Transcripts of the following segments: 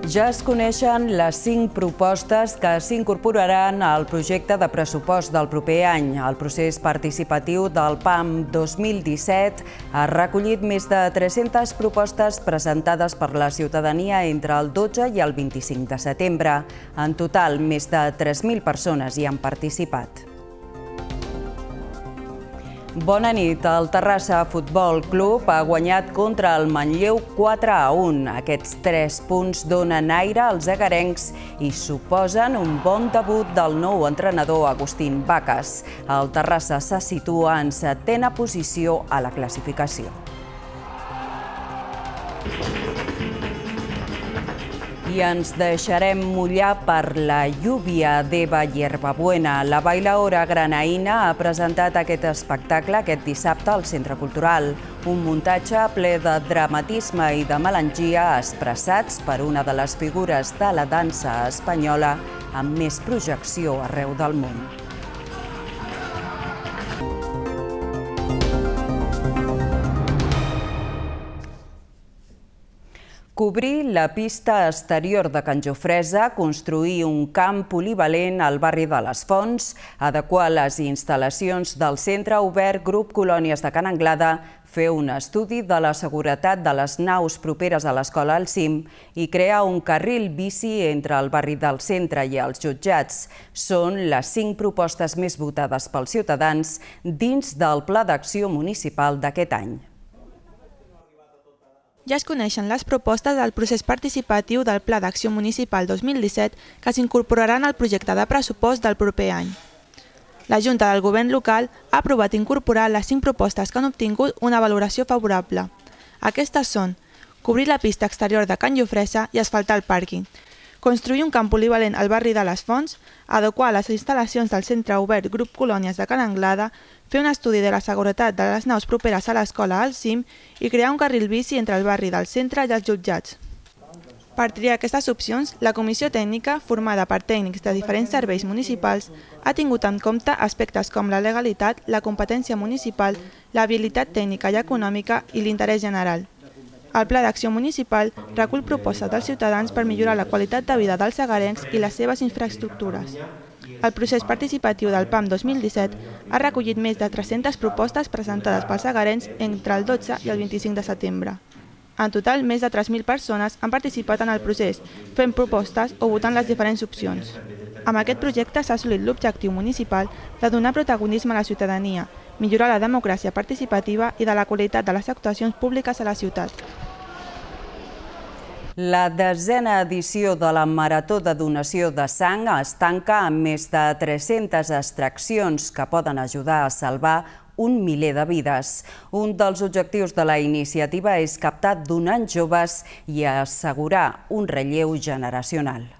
Ja es coneixen les 5 propostes que s'incorporaran al projecte de pressupost del proper any. El procés participatiu del PAM 2017 ha recollit més de 300 propostes presentades per la ciutadania entre el 12 i el 25 de setembre. En total, més de 3.000 persones hi han participat. Bona nit. El Terrassa Futbol Club ha guanyat contra el Manlleu 4-1. Aquests 3 punts donen aire als egarencs i suposen un bon debut del nou entrenador Agustín Vacas. El Terrassa se situa en 7a posició a la classificació. I ens deixarem mullar per la lluvia d'Eva Hierbabuena. La bailaora granaïna ha presentat aquest espectacle aquest dissabte al Centre Cultural. Un muntatge ple de dramatisme i de melangia expressats per una de les figures de la dansa espanyola amb més projecció arreu del món. Cobrir la pista exterior de Can Jofresa, construir un camp polivalent al barri de les Fonts, adequar les instal·lacions del Centre Obert Grup Colònies de Can Anglada, fer un estudi de la seguretat de les naus properes a l'Escola al Cim i crear un carril bici entre el barri del Centre i els Jutjats. Són les 5 propostes més votades pels ciutadans dins del Pla d'Acció Municipal d'aquest any. Ja es coneixen les propostes del procés participatiu del Pla d'Acció Municipal 2017 que s'incorporaran al projecte de pressupost del proper any. La Junta del Govern local ha aprovat incorporar les 5 propostes que han obtingut una valoració favorable. Aquestes són cobrir la pista exterior de Can Jofresa i asfaltar el pàrquing, construir un camp polivalent al barri de les Fonts, adequar les instal·lacions del Centre Obert Grup Colònies de Can Anglada, fer un estudi de la seguretat de les naus properes a l'Escola al Cim i crear un carril bici entre el barri del Centre i els Jutjats. Per triar aquestes opcions, la comissió tècnica, formada per tècnics de diferents serveis municipals, ha tingut en compte aspectes com la legalitat, la competència municipal, l'habilitat tècnica i econòmica i l'interès general. El Pla d'Acció Municipal recull propostes dels ciutadans per millorar la qualitat de vida dels egarencs i les seves infraestructures. El procés participatiu del PAM 2017 ha recollit més de 300 propostes presentades pels egarencs entre el 12 i el 25 de setembre. En total, més de 3.000 persones han participat en el procés, fent propostes o votant les diferents opcions. Amb aquest projecte s'ha assolit l'objectiu municipal de donar protagonisme a la ciutadania, millorar la democràcia participativa i de la qualitat de les actuacions públiques a la ciutat. La 10a edició de la Marató de Donació de Sang es tanca amb més de 300 extraccions que poden ajudar a salvar un miler de vides. Un dels objectius de la iniciativa és captar donants joves i assegurar un relleu generacional.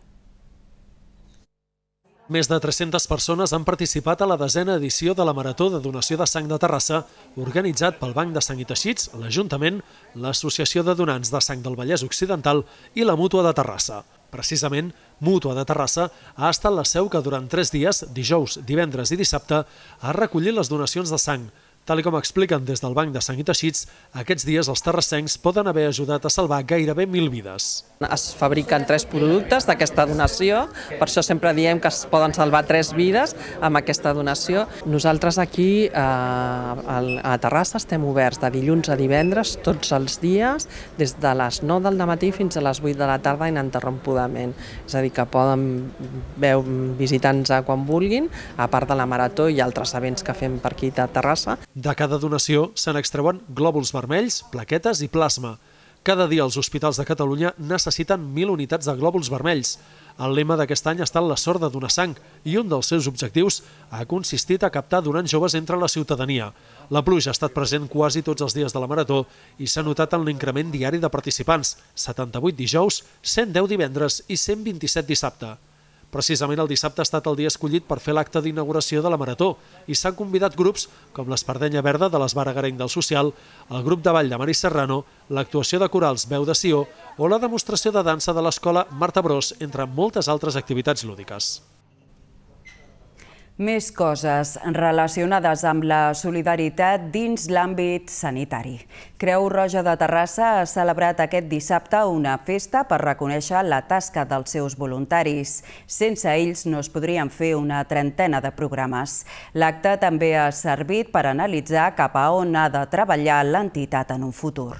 Més de 300 persones han participat a la 10a edició de la Marató de Donació de Sang de Terrassa, organitzat pel Banc de Sang i Teixits, l'Ajuntament, l'Associació de Donants de Sang del Vallès Occidental i la Mútua de Terrassa. Precisament, Mútua de Terrassa ha estat la seu que durant 3 dies, dijous, divendres i dissabte, ha recollit les donacions de sang. Tal com expliquen des del Banc de Sang i Teixits, aquests dies els terrassencs poden haver ajudat a salvar gairebé 1.000 vides. Es fabriquen 3 productes d'aquesta donació, per això sempre diem que es poden salvar 3 vides amb aquesta donació. Nosaltres aquí a Terrassa estem oberts de dilluns a divendres tots els dies, des de les 9 del matí fins a les 8 de la tarda ininterrompudament. És a dir, que poden visitar-nos quan vulguin, a part de la Marató i altres events que fem per aquí a Terrassa. De cada donació se n'extreuen glòbuls vermells, plaquetes i plasma. Cada dia els hospitals de Catalunya necessiten 1.000 unitats de glòbuls vermells. El lema d'aquest any ha estat la sort de donar sang i un dels seus objectius ha consistit a captar donants joves entre la ciutadania. La pluja ha estat present quasi tots els dies de la Marató i s'ha notat en l'increment diari de participants, 78 dijous, 110 divendres i 127 dissabte. Precisament el dissabte ha estat el dia escollit per fer l'acte d'inauguració de la Marató i s'han convidat grups com l'Espardenya Verda de l'Esbar Egarenc del Social, el grup de ball de Mari Serrano, l'actuació de corals Veu de Sió o la demostració de dansa de l'escola Marta Bros, entre moltes altres activitats lúdiques. Més coses relacionades amb la solidaritat dins l'àmbit sanitari. Creu Roja de Terrassa ha celebrat aquest dissabte una festa per reconèixer la tasca dels seus voluntaris. Sense ells no es podrien fer una trentena de programes. L'acte també ha servit per analitzar cap a on ha de treballar l'entitat en un futur.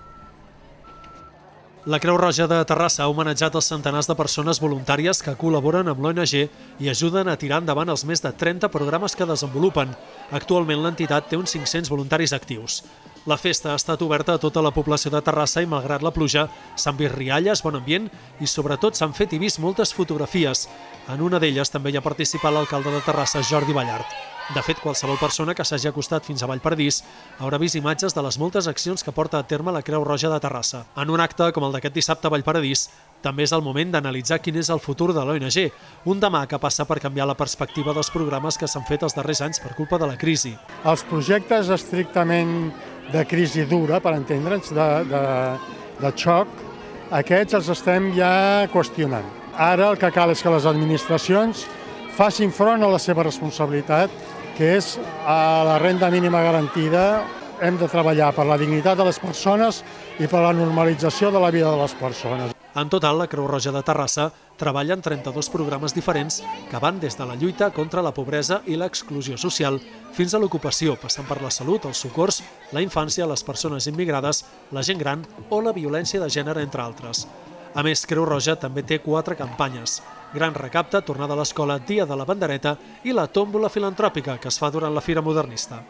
La Creu Roja de Terrassa ha homenatjat els centenars de persones voluntàries que col·laboren amb l'ONG i ajuden a tirar endavant els més de 30 programes que desenvolupen. Actualment l'entitat té uns 500 voluntaris actius. La festa ha estat oberta a tota la població de Terrassa i, malgrat la pluja, s'han vist rialles, bon ambient i, sobretot, s'han fet i vist moltes fotografies. En una d'elles també hi ha participat l'alcalde de Terrassa, Jordi Ballart. De fet, qualsevol persona que s'hagi acostat fins a Vallparadís haurà vist imatges de les moltes accions que porta a terme la Creu Roja de Terrassa. En un acte com el d'aquest dissabte a Vallparadís, també és el moment d'analitzar quin és el futur de l'ONG, un demà que passa per canviar la perspectiva dels programes que s'han fet els darrers anys per culpa de la crisi. Els projectes estrictament de crisi dura, per entendre'ns, de xoc, aquests els estem ja qüestionant. Ara el que cal és que les administracions facin front a la seva responsabilitat, que és a la renda mínima garantida. Hem de treballar per la dignitat de les persones i per la normalització de la vida de les persones. En total, la Creu Roja de Terrassa treballa en 32 programes diferents que van des de la lluita contra la pobresa i l'exclusió social fins a l'ocupació, passant per la salut, els socors, la infància, les persones immigrades, la gent gran o la violència de gènere, entre altres. A més, Creu Roja també té 4 campanyes: Gran Recapte, Tornada a l'Escola, Dia de la Bandereta i la Tòmbola Filantròpica, que es fa durant la Fira Modernista.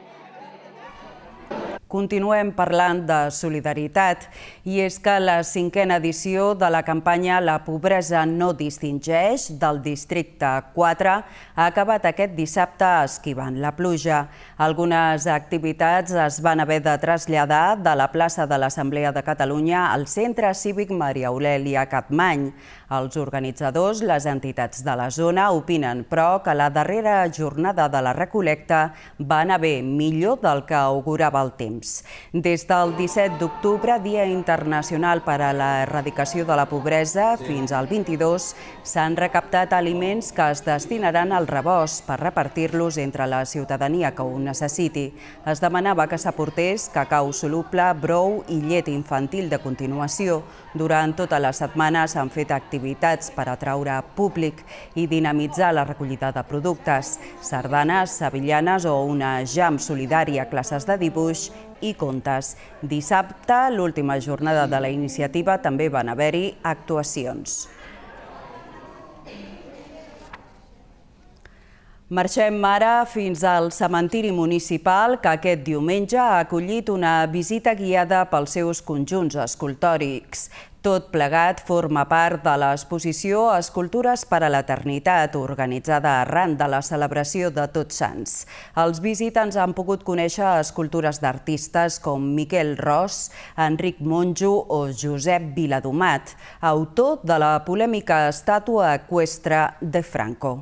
Continuem parlant de solidaritat i és que la 5a edició de la campanya La pobresa no distingeix del districte 4 ha acabat aquest dissabte esquivant la pluja. Algunes activitats es van haver de traslladar de la plaça de l'Assemblea de Catalunya al Centre Cívic Maria Aurèlia Capmany. Els organitzadors, les entitats de la zona, opinen, però, que la darrera jornada de la recol·lecta va anar bé, millor del que augurava el temps. Des del 17 d'octubre, Dia Internacional per a l'Erradicació de la Pobresa, fins al 22, s'han recaptat aliments que es destinaran al rebost per repartir-los entre la ciutadania que ho necessiti. Es demanava que s'aportés cacau soluble, brou i llet infantil de continuació. Durant tota la setmana s'han fet activitats per atraure públic i dinamitzar la recollida de productes, sardanes, sevillanes o una jam solidària, classes de dibuix i contes. Dissabte, l'última jornada de la iniciativa, també van haver-hi actuacions. Marxem ara fins al cementiri municipal, que aquest diumenge ha acollit una visita guiada pels seus conjunts escultòrics. Tot plegat forma part de l'exposició Escultures per a l'Eternitat, organitzada arran de la celebració de Tots Sants. Els visitants han pogut conèixer escultures d'artistes com Miquel Ros, Enric Monjo o Josep Viladomat, autor de la polèmica estàtua eqüestre de Franco.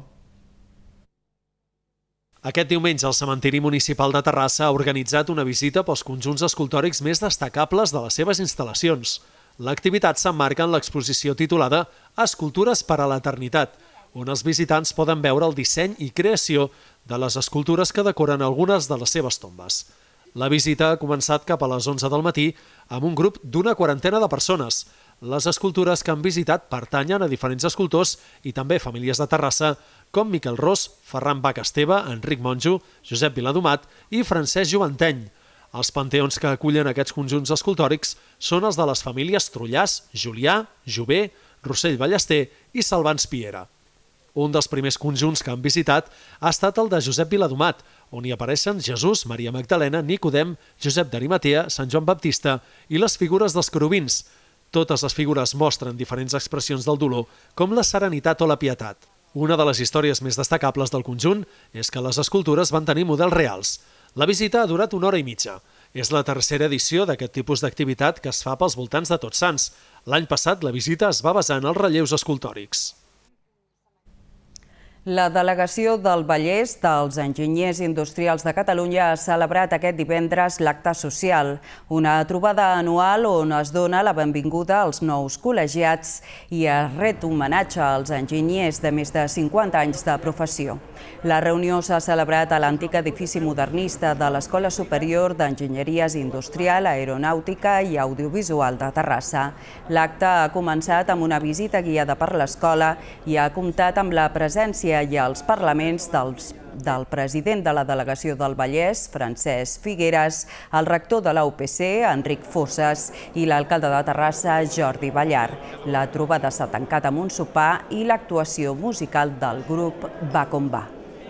Aquest diumenge el cementiri municipal de Terrassa ha organitzat una visita pels conjunts escultòrics més destacables de les seves instal·lacions. L'activitat s'emmarca en l'exposició titulada Escultures per a l'Eternitat, on els visitants poden veure el disseny i creació de les escultures que decoren algunes de les seves tombes. La visita ha començat cap a les 11 del matí amb un grup d'una quarantena de persones. Les escultures que han visitat pertanyen a diferents escultors i també famílies de Terrassa, com Miquel Ros, Ferran Bach Esteve, Enric Monjo, Josep Viladomat i Francesc Joventeny. Els panteons que acullen aquests conjunts escultòrics són els de les famílies Trullàs, Julià, Jové, Rossell Ballester i Salvans Piera. Un dels primers conjunts que han visitat ha estat el de Josep Viladomat, on hi apareixen Jesús, Maria Magdalena, Nicodem, Josep d'Arimatea, Sant Joan Baptista i les figures dels querubins. Totes les figures mostren diferents expressions del dolor, com la serenitat o la pietat. Una de les històries més destacables del conjunt és que les escultures van tenir models reals. La visita ha durat 1 hora i mitja. És la tercera edició d'aquest tipus d'activitat que es fa pels voltants de Tots Sants. L'any passat la visita es va basar en els relleus escultòrics. La delegació del Vallès dels Enginyers Industrials de Catalunya ha celebrat aquest divendres l'acte social, una trobada anual on es dona la benvinguda als nous col·legiats i es ret homenatge als enginyers de més de 50 anys de professió. La reunió s'ha celebrat a l'antic edifici modernista de l'Escola Superior d'Enginyeries Industrial, Aeronàutica i Audiovisual de Terrassa. L'acte ha començat amb una visita guiada per l'escola i ha comptat amb la presència i els parlaments del president de la delegació del Vallès, Francesc Figueres, el rector de la UPC, Enric Fosses, i l'alcalde de Terrassa, Jordi Ballart. La trobada s'ha tancat amb un sopar i l'actuació musical del grup Va Com Va.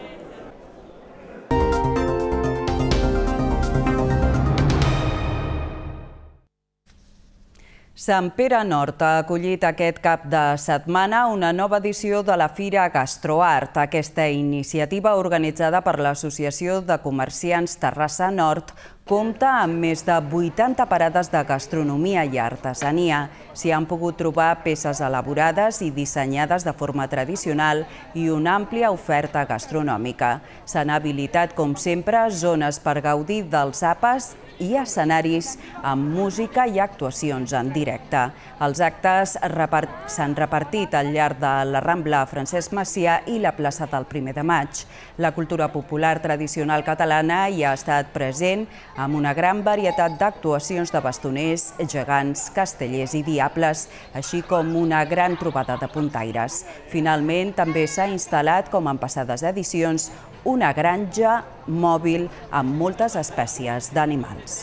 Sant Pere Nord ha acollit aquest cap de setmana una nova edició de la Fira Gastroart. Aquesta iniciativa, organitzada per l'Associació de Comerciants Terrassa Nord, compta amb més de 80 parades de gastronomia i artesania. S'hi han pogut trobar peces elaborades i dissenyades de forma tradicional i una àmplia oferta gastronòmica. S'han habilitat, com sempre, zones per gaudir dels àpats i escenaris amb música i actuacions en directe. Els actes s'han repartit al llarg de la Rambla Francesc Macià i la plaça del 1 de maig. La cultura popular tradicional catalana hi ha estat present amb una gran varietat d'actuacions de bastoners, gegants, castellers i diables, així com una gran trobada de puntaires. Finalment, també s'ha instal·lat, com en passades edicions, una granja mòbil amb moltes espècies d'animals.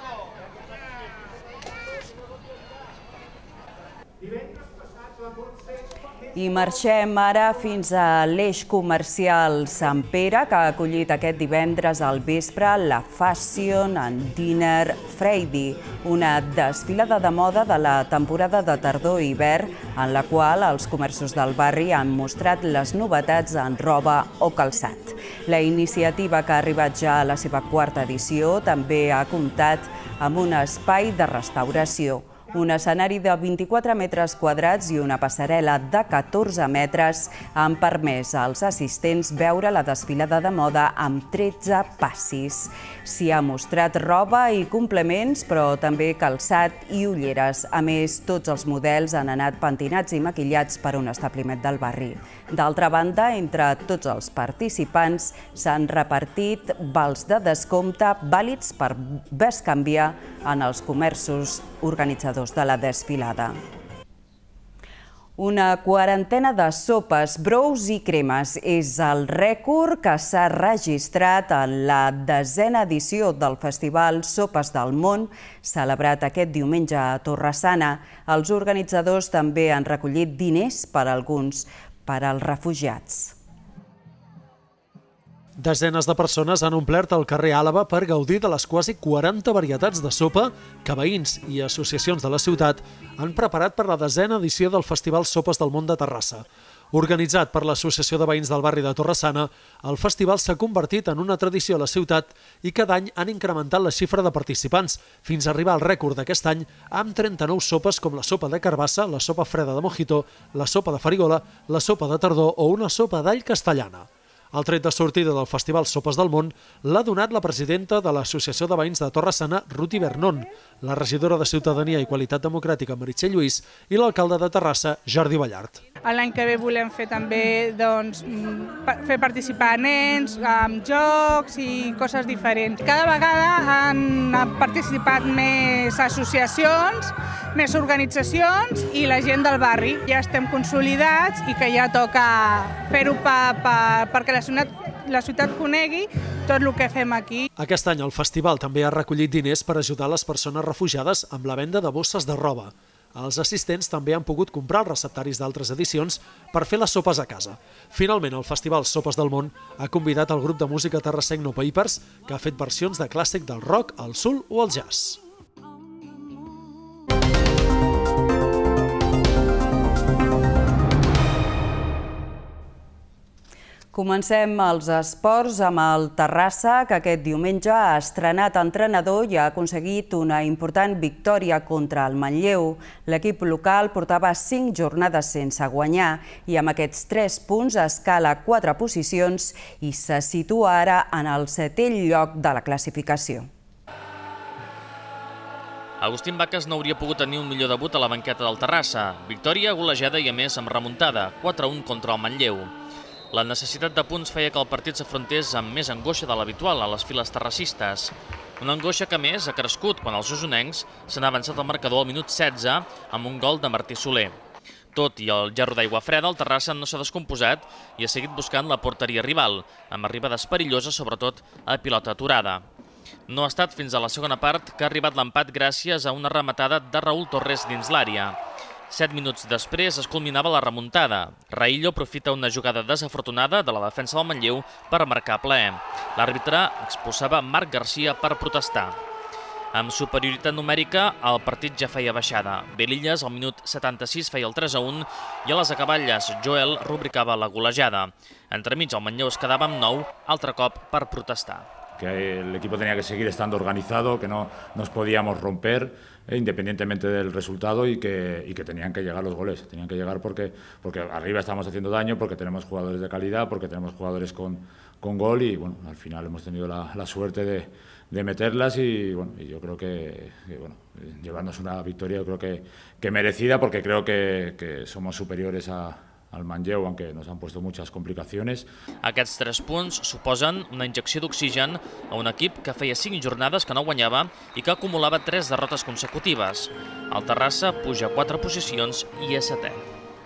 I marxem ara fins a l'eix comercial Sant Pere, que ha acollit aquest divendres al vespre la Fashion and Dinner Friday, una desfilada de moda de la temporada de tardor i hivern, en la qual els comerços del barri han mostrat les novetats en roba o calçat. La iniciativa, que ha arribat ja a la seva quarta edició, també ha comptat amb un espai de restauració, un escenari de 24 metres quadrats i una passarel·la de 14 metres han permès als assistents veure la desfilada de moda amb 13 passis. S'hi ha mostrat roba i complements, però també calçat i ulleres. A més, tots els models han anat pentinats i maquillats per un establiment del barri. D'altra banda, entre tots els participants s'han repartit vals de descompte vàlids per bescanviar en els comerços organitzadors de la desfilada. Una quarantena de sopes, brous i cremes és el rècord que s'ha registrat en la 10a edició del Festival Sopes del Món, celebrat aquest diumenge a Torre-sana. Els organitzadors també han recollit diners per alguns per als refugiats. Desenes de persones han omplert el carrer Àlaba per gaudir de les quasi 40 varietats de sopa que veïns i associacions de la ciutat han preparat per la 10a edició del Festival Sopes del Món de Terrassa. Organitzat per l'Associació de Veïns del barri de Torre-sana, el festival s'ha convertit en una tradició a la ciutat i cada any han incrementat la xifra de participants, fins a arribar al rècord d'aquest any amb 39 sopes com la sopa de carbassa, la sopa freda de mojito, la sopa de farigola, la sopa de tardor o una sopa d'all castellana. El tret de sortida del Festival Sopes del Món l'ha donat la presidenta de l'Associació de Veïns de Torre-sana, Ruti Bernon, la regidora de Ciutadania i Qualitat Democràtica, Meritxell Lluís, i l'alcalde de Terrassa, Jordi Ballart. L'any que ve volem fer també fer participar nens amb jocs i coses diferents. Cada vegada han participat més associacions, més organitzacions i la gent del barri. Ja estem consolidats i que ja toca fer-ho perquè la ciutat conegui tot el que fem aquí. Aquest any el festival també ha recollit diners per ajudar les persones refugiades amb la venda de bosses de roba. Els assistents també han pogut comprar els receptaris d'altres edicions per fer les sopes a casa. Finalment, el Festival Sopes del Món ha convidat el grup de música terrassenc No Papers, que ha fet versions de clàssic del rock, el soul o el jazz. Comencem els esports amb el Terrassa, que aquest diumenge ha estrenat entrenador i ha aconseguit una important victòria contra el Manlleu. L'equip local portava 5 jornades sense guanyar i amb aquests 3 punts escala 4 posicions i se situa ara en el 7è lloc de la classificació. Agustín Bacas no hauria pogut tenir un millor debut a la banqueta del Terrassa. Victòria golejada i a més amb remuntada, 4-1 contra el Manlleu. La necessitat de punts feia que el partit s'afrontés amb més angoixa de l'habitual a les files terrassistes. Una angoixa que, més, ha crescut quan els osonencs s'han avançat al marcador al minut 16 amb un gol de Martí Soler. Tot i el gerro d'aigua freda, el Terrassa no s'ha descomposat i ha seguit buscant la porteria rival, amb arribades perilloses, sobretot a pilota aturada. No ha estat fins a la segona part que ha arribat l'empat gràcies a una rematada de Raúl Torres dins l'àrea. 7 minuts després es culminava la remuntada. Raillo aprofita una jugada desafortunada de la defensa del Manlleu per marcar ple. L'àrbitre expulsava Marc Garcia per protestar. Amb superioritat numèrica, el partit ja feia baixada. Belillas, al minut 76, feia el 3-1 i a les acaballes Joel rubricava la golejada. Entremig, el Manlleu es quedava amb 9, altre cop per protestar. Que el equipo tenía que seguir estando organizado, que no nos podíamos romper independientemente del resultado y que tenían que llegar los goles. Tenían que llegar porque arriba estamos haciendo daño, porque tenemos jugadores de calidad, porque tenemos jugadores con gol y bueno, al final hemos tenido la suerte de meterlas y bueno, y yo creo que bueno, llevarnos una victoria yo creo que merecida, porque creo que somos superiores al Manlleu, aunque nos han puesto muchas complicaciones. Aquests 3 punts suposen una injecció d'oxigen a un equip que feia 5 jornades que no guanyava i que acumulava 3 derrotes consecutives. El Terrassa puja 4 posicions i és 7è.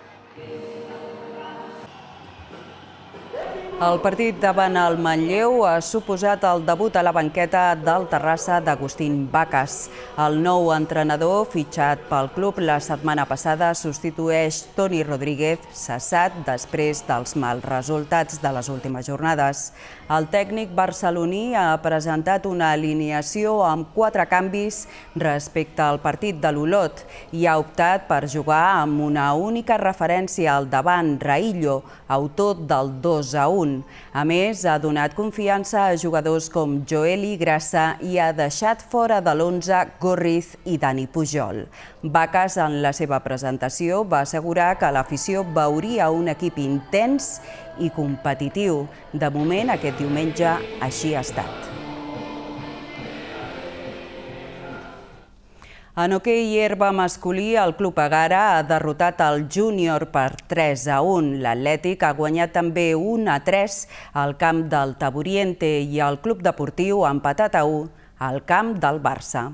El partit davant el Manlleu ha suposat el debut a la banqueta del Terrassa d'Agustín Bacas. El nou entrenador, fitxat pel club la setmana passada, substitueix Toni Rodríguez, cessat després dels mals resultats de les últimes jornades. El tècnic barceloní ha presentat una alineació amb 4 canvis respecte al partit de l'Olot i ha optat per jugar amb una única referència al davant, Raillo, autor del 2-1. A més, ha donat confiança a jugadors com Joeli Grassa i ha deixat fora de l'11 Gorriz i Dani Pujol. Bacas, en la seva presentació, va assegurar que l'afició veuria un equip intens i competitiu. De moment, aquest diumenge, així ha estat. En hoquei herba masculí, el Club Egara ha derrotat el Júnior per 3-1. L'Atlètic ha guanyat també 1-3 al camp del Taburiente i el Club Deportiu ha empatat a 1 al camp del Barça.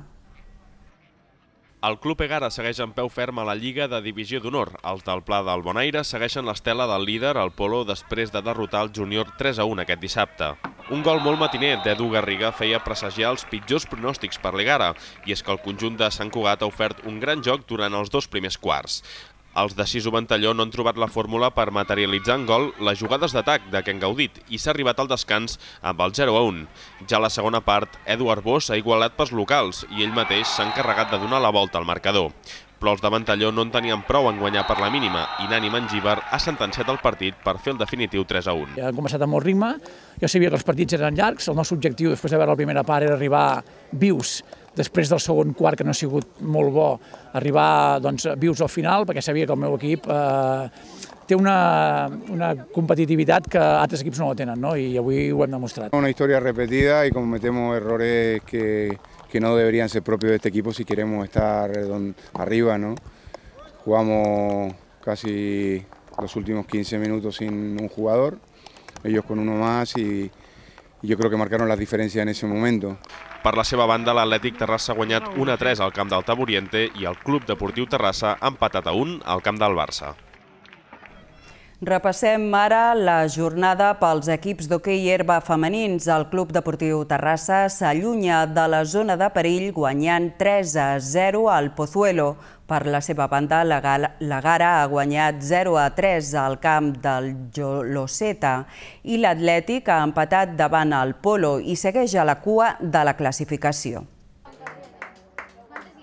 El Club Egara segueix en peu ferm a la Lliga de Divisió d'Honor. Els del Pla del Bonaire segueixen l'estela del líder, el Polo, després de derrotar el Júnior 3-1 aquest dissabte. Un gol molt matiner d'Edu Garriga feia presagiar els pitjors pronòstics per l'Egara, i és que el conjunt de Sant Cugat ha ofert un gran joc durant els 2 primers quarts. Els de Siso Ventalló no han trobat la fórmula per materialitzar en gol les jugades d'atac de què han gaudit i s'ha arribat al descans amb el 0-1. Ja a la segona part, Edu Arbós ha igualat pels locals i ell mateix s'ha encarregat de donar la volta al marcador. Però els de Ventalló no en tenien prou en guanyar per la mínima i Nani Mangíbar ha sentenciat el partit per fer el definitiu 3-1. Han començat amb molt ritme, jo sabia que els partits eren llargs, el nostre objectiu després de veure la primera part era arribar vius després del segon quart, que no ha sigut molt bo, arribar vius al final, perquè sabia que el meu equip té una competitivitat que altres equips no la tenen, i avui ho hem demostrat. Una història repetida y cometemos errores que no deberían ser propios de este equipo si queremos estar arriba, ¿no? Jugamos casi los últimos 15 minutos sin un jugador, ellos con uno más y yo creo que marcaron las diferencias en ese momento. Per la seva banda, l'Atlètic Terrassa ha guanyat 1-3 al camp del Taburiente i el Club Deportiu Terrassa ha empatat a 1 al camp del Barça. Repassem ara la jornada pels equips d'hoquei herba femenins. El Club Deportiu Terrassa s'allunya de la zona de perill guanyant 3-0 al Pozuelo. Per la seva banda, l'Egara ha guanyat 0-3 al camp del Joloseta i l'Atlètic ha empatat davant el Polo i segueix a la cua de la classificació.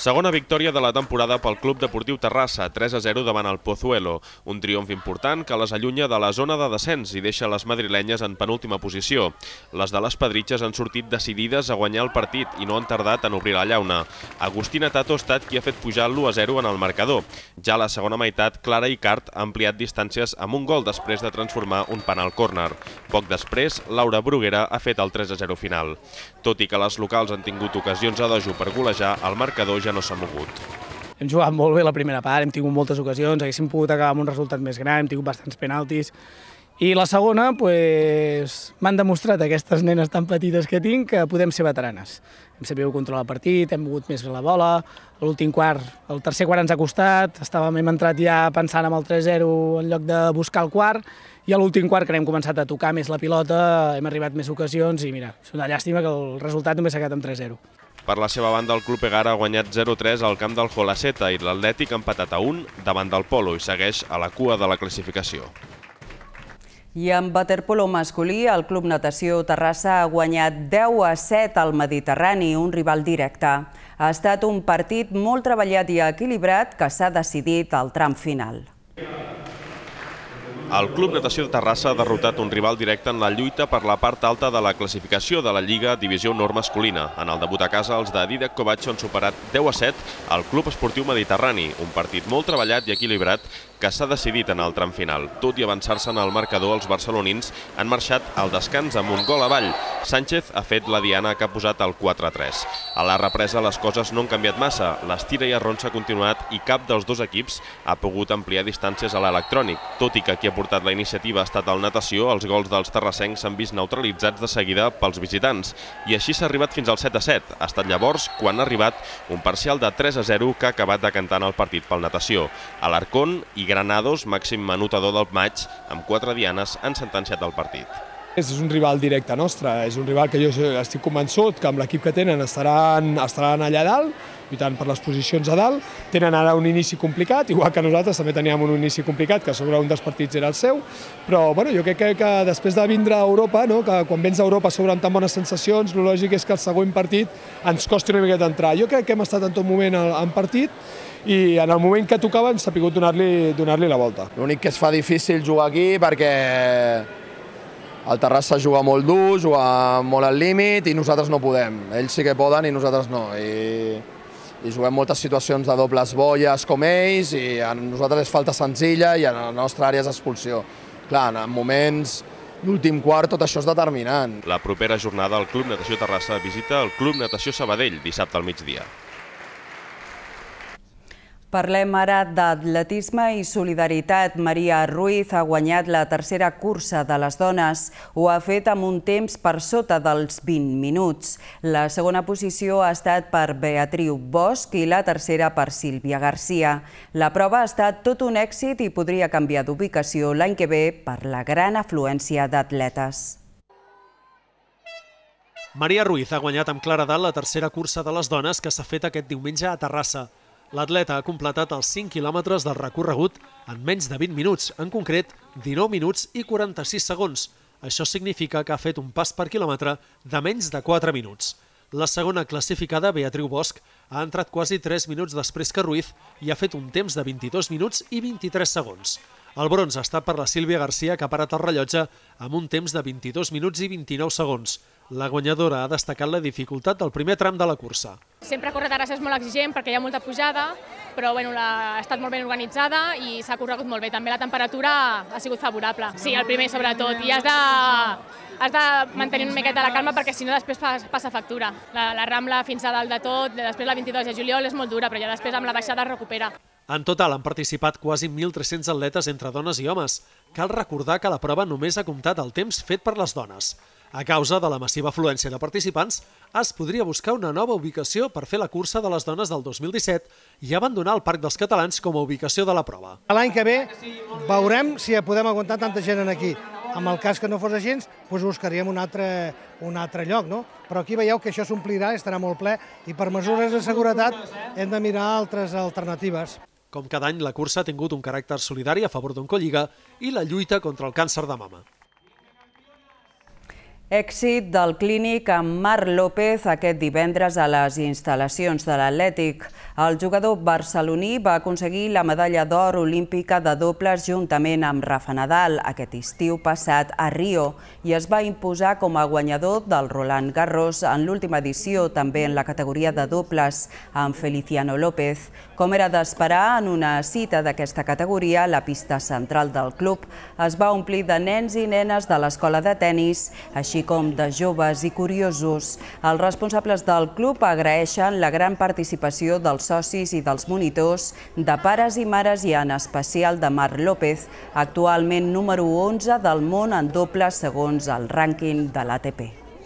Segona victòria de la temporada pel Club Deportiu Terrassa, 3-0 davant el Pozuelo. Un triomf important que les allunya de la zona de descens i deixa les madrilenyes en penúltima posició. Les de les Pedritxes han sortit decidides a guanyar el partit i no han tardat en obrir la llauna. Agustina Tato ha estat qui ha fet pujar l'1-0 en el marcador. Ja a la segona meitat, Clara Icart ha ampliat distàncies amb un gol després de transformar un penal córner. Poc després, Laura Bruguera ha fet el 3-0 final. Tot i que les locals han tingut ocasions a dojo per golejar, el marcador ja no s'ha mogut. Hem jugat molt bé la primera part, hem tingut moltes ocasions, haguéssim pogut acabar amb un resultat més gran, hem tingut bastants penaltis. I la segona, m'han demostrat aquestes nenes tan petites que tinc que podem ser veteranes. Hem sabut controlar el partit, hem mogut més la bola, l'últim quart, el tercer quart ens ha costat, hem entrat ja pensant en el 3-0 en lloc de buscar el quart, i a l'últim quart, que hem començat a tocar més la pilota, hem arribat més ocasions i mira, és una llàstima que el resultat només s'ha quedat en 3-0. Per la seva banda, el Club Egara ha guanyat 0-3 al camp del Jolaceta i l'Atlètic ha empatat a 1 davant del Polo i segueix a la cua de la classificació. I en waterpolo masculí, el Club Natació Terrassa ha guanyat 10-7 al Mediterrani, un rival directe. Ha estat un partit molt treballat i equilibrat que s'ha decidit al tram final. El Club Natació de Terrassa ha derrotat un rival directe en la lluita per la part alta de la classificació de la Lliga Divisió Honor masculina. En el debut a casa, els de Didac Kovacs han superat 10-7 al Club Esportiu Mediterrani, un partit molt treballat i equilibrat que s'ha decidit en el tram final. Tot i avançar-se en el marcador, els barcelonins han marxat al descans amb un gol avall. Sánchez ha fet la diana que ha posat el 4-3. A la represa les coses no han canviat massa. L'estira i arron s'ha continuat i cap dels dos equips ha pogut ampliar distàncies a l'electrònic. Tot i que qui ha portat la iniciativa ha estat el Natació, els gols dels terrassencs s'han vist neutralitzats de seguida pels visitants. I així s'ha arribat fins al 7-7. Ha estat llavors quan ha arribat un parcial de 3-0 que ha acabat decantant el partit pel Natació. Alarcón i Granados, màxim anotador del maig, amb 4 dianes, han sentenciat el partit. És un rival directe nostre, és un rival que jo estic convençut que amb l'equip que tenen estaran allà dalt, lluitant per les posicions a dalt. Tenen ara un inici complicat, igual que nosaltres també teníem un inici complicat, que sobre un dels partits era el seu, però jo crec que després de vindre a Europa, que quan vens a Europa sobre amb tan bones sensacions, el lògic és que el següent partit ens costi una miqueta entrar. Jo crec que hem estat en tot moment en partit, i en el moment que tocava hem sabut donar-li la volta. L'únic que es fa difícil jugar aquí perquè el Terrassa juga molt dur, juga molt al límit i nosaltres no podem. Ells sí que poden i nosaltres no. I juguem moltes situacions de dobles bolles com ells i a nosaltres és falta senzilla i a la nostra àrea és expulsió. Clar, en moments l'últim quart tot això és determinant. La propera jornada el Club Natació Terrassa visita el Club Natació Sabadell dissabte al migdia. Parlem ara d'atletisme i solidaritat. Maria Ruiz ha guanyat la tercera cursa de les dones. Ho ha fet amb un temps per sota dels 20 minuts. La segona posició ha estat per Beatriu Bosch i la tercera per Sílvia Garcia. La prova ha estat tot un èxit i podria canviar d'ubicació l'any que ve per la gran afluència d'atletes. Maria Ruiz ha guanyat amb claredat la tercera cursa de les dones que s'ha fet aquest diumenge a Terrassa. L'atleta ha completat els 5 quilòmetres del recorregut en menys de 20 minuts, en concret 19 minuts i 46 segons. Això significa que ha fet un pas per quilòmetre de menys de 4 minuts. La segona classificada, Beatriu Bosch, ha entrat quasi 3 minuts després que Ruiz i ha fet un temps de 22 minuts i 23 segons. El bronze ha estat per la Sílvia Garcia, que ha parat el rellotge amb un temps de 22 minuts i 29 segons. La guanyadora ha destacat la dificultat del primer tram de la cursa. Sempre córrer a Terrassa és molt exigent perquè hi ha molta pujada, però ha estat molt ben organitzada i s'ha corregut molt bé. També la temperatura ha sigut favorable. Sí, el primer sobretot. I has de mantenir una miqueta la calma perquè si no després passa factura. La Rambla fins a dalt de tot, després la 22 de juliol és molt dura, però ja després amb la baixada es recupera. En total han participat quasi 1.300 atletes entre dones i homes. Cal recordar que la prova només ha comptat el temps fet per les dones. A causa de la massiva afluència de participants, es podria buscar una nova ubicació per fer la cursa de les dones del 2017 i abandonar el Parc dels Catalans com a ubicació de la prova. L'any que ve veurem si podem aguantar tanta gent aquí. En el cas que no fos així, buscaríem un altre lloc, no? Però aquí veieu que això s'omplirà, estarà molt ple, i per mesures de seguretat hem de mirar altres alternatives. Com cada any, la cursa ha tingut un caràcter solidari a favor d'Oncolliga i la lluita contra el càncer de mama. Èxit del clínic amb Marc López aquest divendres a les instal·lacions de l'Atlètic. El jugador barceloní va aconseguir la medalla d'or olímpica de dobles juntament amb Rafa Nadal aquest estiu passat a Rio i es va imposar com a guanyador del Roland Garros en l'última edició, també en la categoria de dobles amb Feliciano López. Com era d'esperar, en una cita d'aquesta categoria, la pista central del club es va omplir de nens i nenes de l'escola de tennis, així com de joves i curiosos. Els responsables del club agraeixen la gran participació dels socis i dels monitors, de pares i mares i en especial de Marc López, actualment número 11 del món en doble segons el rànquing de l'ATP.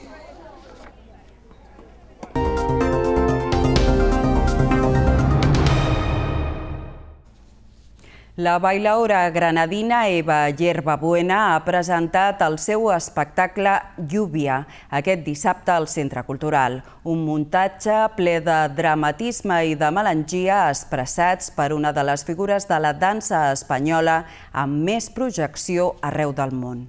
La bailaora granadina Eva Yerbabuena ha presentat el seu espectacle Lluvia aquest dissabte al Centre Cultural, un muntatge ple de dramatisme i de melangia expressats per una de les figures de la dansa espanyola amb més projecció arreu del món.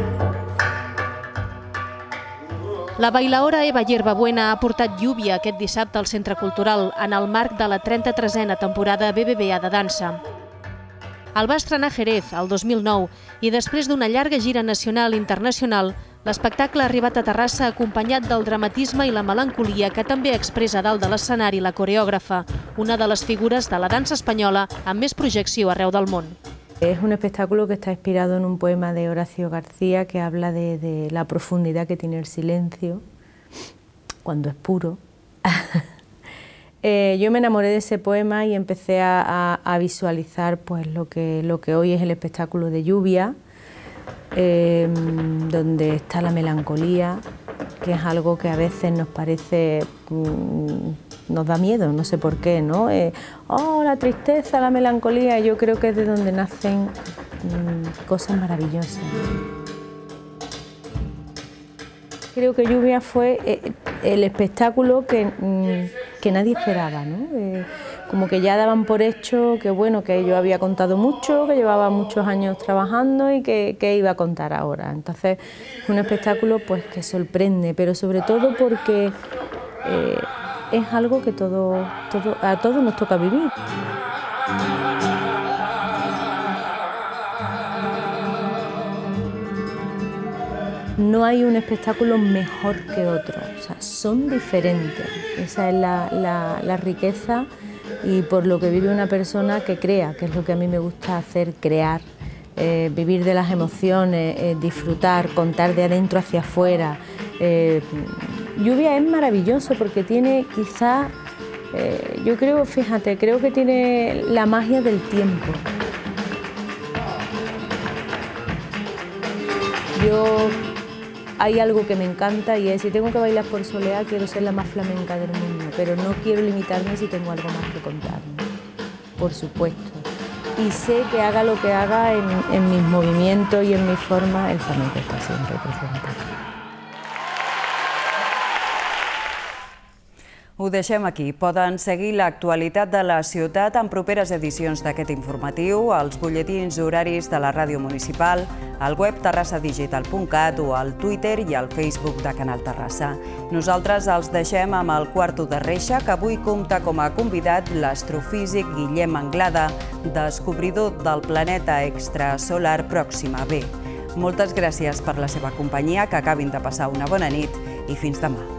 La bailaora Eva Yerbabuena ha portat Lluvia aquest dissabte al Centre Cultural en el marc de la 33a temporada BBVA de dansa. El va estrenar a Jerez el 2009 i després d'una llarga gira nacional i internacional, l'espectacle ha arribat a Terrassa acompanyat del dramatisme i la melancolia que també expressa dalt de l'escenari la coreògrafa, una de les figures de la dansa espanyola amb més projecció arreu del món. Es un espectáculo que está inspirado en un poema de Horacio García que habla de la profundidad que tiene el silencio cuando es puro. Yo me enamoré de ese poema y empecé a visualizar pues, lo que hoy es el espectáculo de Lluvia, donde está la melancolía, que es algo que a veces nos parece, nos da miedo, no sé por qué, ¿no? La tristeza, la melancolía, yo creo que es de donde nacen cosas maravillosas. Creo que Lluvia fue el espectáculo que nadie esperaba, ¿no? Como que ya daban por hecho que, bueno, que yo había contado mucho, que llevaba muchos años trabajando y que iba a contar ahora. Entonces, es un espectáculo pues, que sorprende, pero sobre todo porque es algo que a todos nos toca vivir. No hay un espectáculo mejor que otro, o sea, son diferentes. Esa es la riqueza y por lo que vive una persona que crea, que es lo que a mí me gusta hacer, crear, vivir de las emociones, disfrutar, contar de adentro hacia afuera. Lluvia es maravilloso porque tiene quizá, yo creo, fíjate, creo que tiene la magia del tiempo. Hay algo que me encanta y es, si tengo que bailar por soleá, quiero ser la más flamenca del mundo, pero no quiero limitarme si tengo algo más que contar, ¿no? Por supuesto. Y sé que haga lo que haga en mis movimientos y en mi forma, el flamenco está siempre presente. Ho deixem aquí. Poden seguir l'actualitat de la ciutat en properes edicions d'aquest informatiu, als butlletins horaris de la ràdio municipal, al web terrassadigital.cat o al Twitter i al Facebook de Canal Terrassa. Nosaltres els deixem amb el Quarto de Reixa, que avui compta com a convidat l'astrofísic Guillem Anglada, descobridor del planeta extrasolar Pròxima b. Moltes gràcies per la seva companyia, que acabin de passar una bona nit i fins demà.